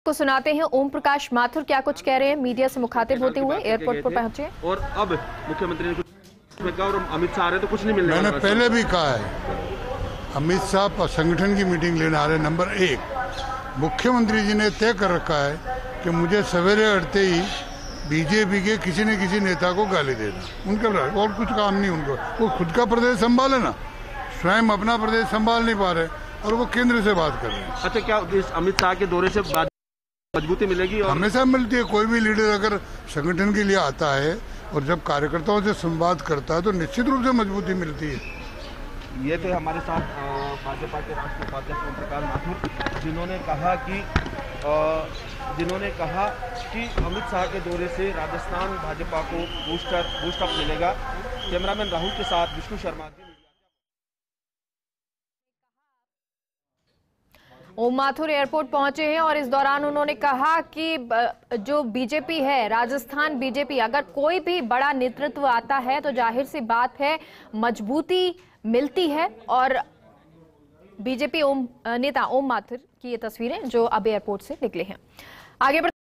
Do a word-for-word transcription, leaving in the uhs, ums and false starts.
को सुनाते हैं ओम प्रकाश माथुर क्या कुछ कह रहे हैं मीडिया से मुखातिब होते हुए एयरपोर्ट पर पहुंचे। और अब मुख्यमंत्री ने कुछ कहा और अमित शाह आ रहे तो कुछ नहीं मिलने वाला। मैंने पहले भी कहा है, अमित शाह संगठन की मीटिंग लेने आ रहे। नंबर एक, मुख्यमंत्री जी ने तय कर रखा है कि मुझे सवेरे उठते ही बीजेपी के किसी न किसी नेता को गाली देना, उनका और कुछ काम नहीं उनको। वो खुद का प्रदेश संभाले ना, स्वयं अपना प्रदेश संभाल नहीं पा रहे और वो केंद्र से बात कर रहे हैं। अच्छा, क्या इस अमित शाह के दौरे से मजबूती मिलेगी? और हमेशा मिलती है। कोई भी लीडर अगर संगठन के लिए आता है और जब कार्यकर्ताओं से संवाद करता है तो निश्चित रूप से मजबूती मिलती है। ये थे हमारे साथ भाजपा के राष्ट्रीय उपाध्यक्ष ओम प्रकाश माथुर, जिन्होंने कहा कि जिन्होंने कहा कि अमित शाह के दौरे से राजस्थान भाजपा को बूस्टर बूस्टअप मिलेगा। कैमरामैन राहुल के साथ विष्णु शर्मा। ओम माथुर एयरपोर्ट पहुंचे हैं और इस दौरान उन्होंने कहा कि जो बीजेपी है, राजस्थान बीजेपी, अगर कोई भी बड़ा नेतृत्व आता है तो जाहिर सी बात है मजबूती मिलती है। और बीजेपी ओम नेता ओम माथुर की ये तस्वीरें जो अब एयरपोर्ट से निकले हैं। आगे